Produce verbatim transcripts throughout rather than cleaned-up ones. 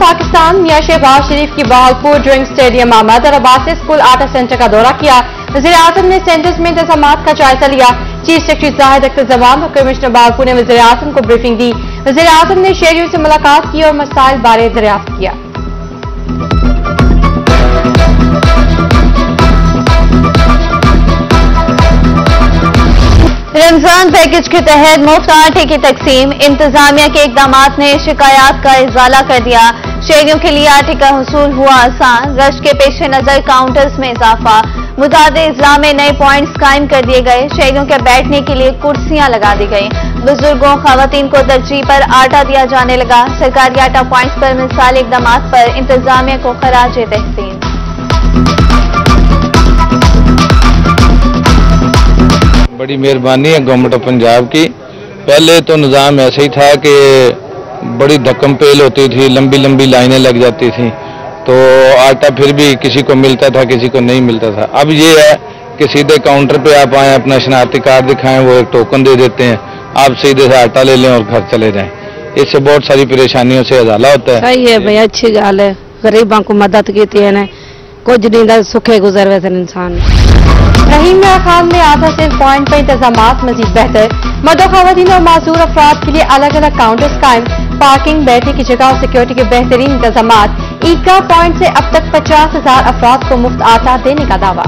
पाकिस्तान मियां शहबाज शरीफ की Bahawalpur drink stadium आमद और अब्बासी स्कूल आटा सेंटर का दौरा किया। वज़ीर आज़म ने सेंटर्स में इंतजाम का जायजा लिया। चीफ सेक्रेटरी जाहिद अख्तर जमान और कमिश्नर बहावलपुर ने वज़ीर आज़म को ब्रीफिंग दी। वज़ीर आज़म ने शहरियों से मुलाकात की और मसाइल बारे दरियाफ्त किया। रमजान पैकेज के तहत मुफ्त आटे की तकसीम, इंतजामिया के इकदाम ने शिकायत का इजाला कर दिया। शहरियों के लिए आटे का हुसूल हुआ आसान। रश के पेश नजर काउंटर्स में इजाफा, मुताद इजला में नए पॉइंट्स कायम कर दिए गए। शहरियों के बैठने के लिए कुर्सियां लगा दी गई। बुजुर्गों खवातीन को तरजीह पर आटा दिया जाने लगा। सरकारी आटा पॉइंट्स पर मिसाली इकदाम पर इंतजामिया को खराज तहसीन। बड़ी मेहरबानी है गवर्नमेंट ऑफ पंजाब की। पहले तो निज़ाम ऐसे ही था कि बड़ी धक्कम पेल होती थी, लंबी लंबी लाइनें लग जाती थी, तो आटा फिर भी किसी को मिलता था, किसी को नहीं मिलता था। अब ये है कि सीधे काउंटर पे आप आए, अपना शनाख्ती कार्ड दिखाएं, वो एक टोकन दे देते हैं, आप सीधे से आटा ले लें और घर चले जाएं। इससे बहुत सारी परेशानियों से अजाला होता है। सही है भाई, अच्छी गल है। गरीबों को मदद की थी ने कुछ नहीं सुखे गुजर वैसे इंसान। रहीम मियां खान में आधा सेल पॉइंट पर इंतजाम मजीद बेहतर। मर्दों खवातीन और माजूर अफराद के लिए अलग अलग काउंटर्स कायम। पार्किंग, बैठने की जगह और सिक्योरिटी के बेहतरीन इंतजाम। ईदगाह पॉइंट से अब तक पचास हजार अफराद को मुफ्त आटा देने का दावा।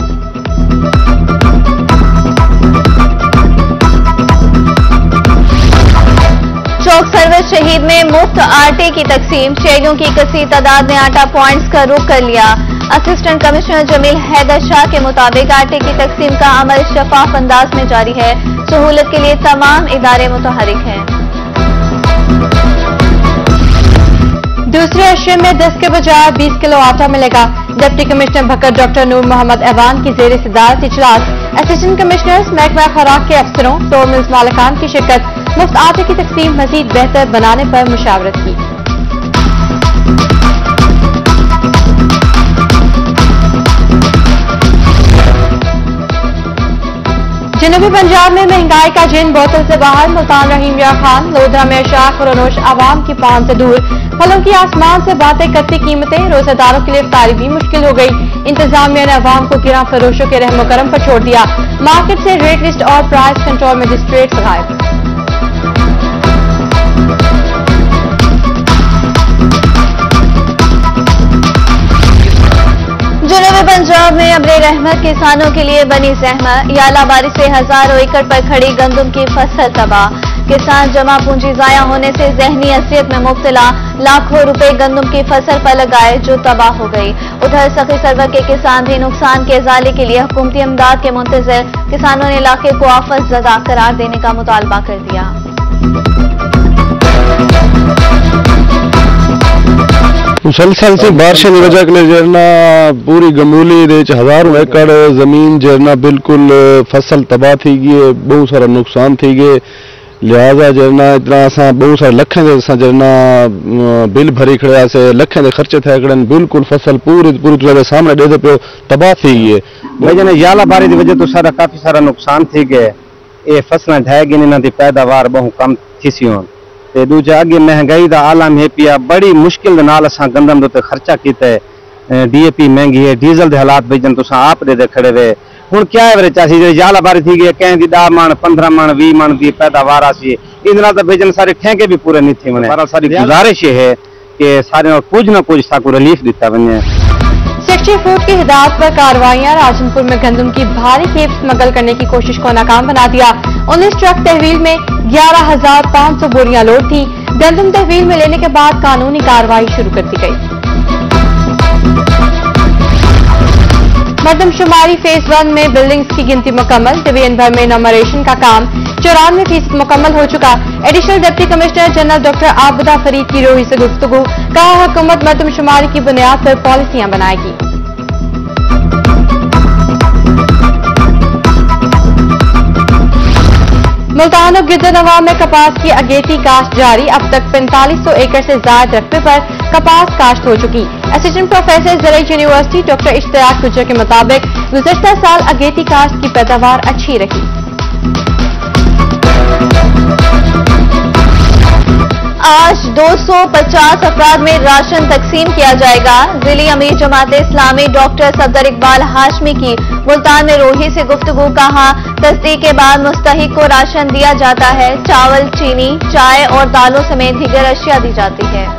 चौक सर्विस शहीद में मुफ्त आटे की तकसीम। शहरियों की कसीर तादाद ने आटा पॉइंट्स का रुख कर लिया। असिस्टेंट कमिश्नर जमील हैदर शाह के मुताबिक आटे की तकसीम का अमल शफाफ अंदाज में जारी है। सहूलत के लिए तमाम इदारे मुतहरिक हैं। दूसरे अशरे में दस के बजाय बीस किलो आटा मिलेगा। Deputy commissioner Bhakkar doctor Noor Muhammad ऐवान की जेर सदारत इजलास। असिस्टेंट कमिश्नर्स, महकमा खुराक के अफसरों, टोल मिल्स मालिकान की शिरकत। मुफ्त आटे की तकसीम मजीद बेहतर बनाने पर मुशावरत की। जनूबी पंजाब में महंगाई का जिन बोतल से बाहर। मुल्तान रहीम मियां खान, लोधरा में शाख और अनोश आवाम की पान से दूर। फलों की आसमान से बातें करती कीमतें। रोजेदारों के लिए इफ्तारी भी मुश्किल हो गई। इंतजामिया ने अवाम को गिरा फरोशों के रहमो करम पर छोड़ दिया। मार्केट से रेट लिस्ट और प्राइस कंट्रोल मजिस्ट्रेट गायब। जनूबी पंजाब में अबरे रहमत किसानों के लिए बनी जहमत। याला बारिश से हजारों एकड़ पर खड़ी गंदम की फसल तबाह। किसान जमा पूंजी जाया होने से जहनी असलियत में मुब्तला। लाखों रुपए गंदम की फसल पर लगाए जो तबाह हो गई। उधर सखी सरवर के किसान भी नुकसान के इजाले के लिए हुकूमती इमदाद के मुंतजर। किसानों ने इलाके को आफत ज़दा करार देने का मुतालबा कर दिया। मुसलसल से बारिशों की वजह के जरना पूरी गमूली हजारों एकड़ जमीन जरना बिल्कुल फसल तबाह थी गई, बहुत सारा नुकसान थी गए। लिहाजा जरना इतना असा बहुत सारे लखें जरना बिल भरी खड़ा से लखें के खर्चे थे कड़न बिल्कुल फसल पूरी पूरी तरह सामने दे पे तबाह थी गई। वजह याला बारी की वजह तो सारा काफी सारा नुकसान थी गए। ये फसल ढह गई, इन्हों की पैदावार बहुत कम थी सी। ते दूजा अगे महंगाई का आलम है पिया, बड़ी मुश्किल नाल असां गंदम दे खर्चा किया। डीएपी महंगी है, डीजल के हालात भेजन तो आप दे दे खड़े वे। हुण क्या है वे चासी जो याला बारी थी गई, कहीं की दस मन पंद्रह मन भी मन की पैदावार आसी, इतना तो भेजन सारे ठेके भी पूरे नहीं थे बने। सारी गुजारिश है कि सारे कुछ ना कुछ साकू रिलीफ दिता बने। सेक्रेटरी फूड की हिदायत पर कार्रवाइयां। राजनपुर में गंदम की भारी खेप स्मगल करने की कोशिश को नाकाम बना दिया। उन्नीस ट्रक तहवील में ग्यारह हजार पाँच सौ बोरियां लोड थी। गंदम तहवील में लेने के बाद कानूनी कार्रवाई शुरू कर दी गई। मरदमशुमारी फेज वन में बिल्डिंग्स की गिनती मुकम्मल। डिवीजन भर में नंबरेशन का काम चौरानवे फीसद मुकम्मल हो चुका। Additional deputy commissioner general doctor Abida Farid की रोही से गुफ्तगू। कहा, हुकूमत मरदमशुमारी की बुनियाद पर पॉलिसियां बनाएगी। मुल्तान और गिरदनवा में कपास की अगेती काश्त जारी। अब तक पैंतालीस सौ एकड़ से ज्यादा रकबे पर कपास काश्त हो चुकी। असिस्टेंट प्रोफेसर ज़राई यूनिवर्सिटी डॉक्टर इश्तियाक गुजर के मुताबिक गुज़श्ता साल अगेती काश्त की पैदावार अच्छी रही। आज दो सौ पचास अफराद में राशन तकसीम किया जाएगा। जिली अमीर जमात इस्लामी डॉक्टर सफदर इकबाल हाशमी की मुल्तान में रोही से गुफ्तगू। कहा, तस्दीक के बाद मुस्तहिक को राशन दिया जाता है। चावल, चीनी, चाय और दालों समेत दीगर अशिया दी जाती है।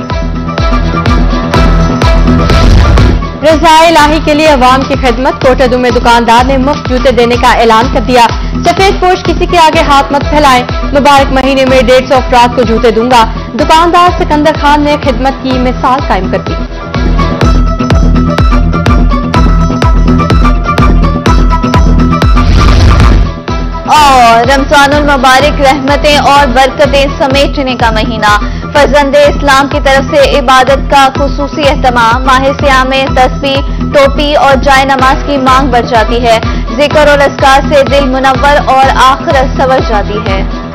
रज़ाए इलाही के लिए अवाम की खिदमत। कोटदू में दुकानदार ने मुफ्त जूते देने का ऐलान कर दिया। सफेद पोश किसी के आगे हाथ मत फैलाएं, मुबारक महीने में डेढ़ सौ अफराद को जूते दूंगा। दुकानदार सिकंदर खान ने खिदमत की मिसाल कायम कर दी। और रमजानुल मुबारक रहमतें और बरकतें समेटने का महीना। फर्जंदे इस्लाम की तरफ से इबादत का खुसूसी एहतमाम। माह सियाम में तस्बीह, टोपी और जाय नमाज की मांग बढ़ जाती है। जिक्र और अस्कार से दिल मुनव्वर और आखिरत संवर जाती है।